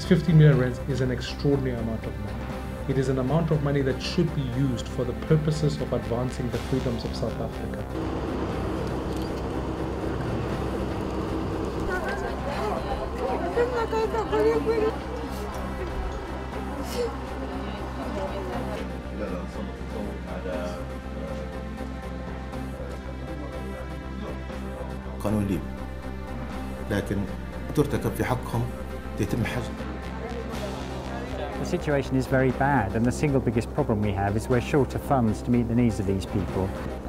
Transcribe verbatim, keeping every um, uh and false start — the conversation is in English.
fifty million rands is an extraordinary amount of money. It is an amount of money that should be used for the purposes of advancing the freedoms of South Africa. قانون ليبي لكن ترتكب في حقهم يتم الحجر. The situation is very bad, and the single biggest problem we have is we're short of funds to meet the needs of these people.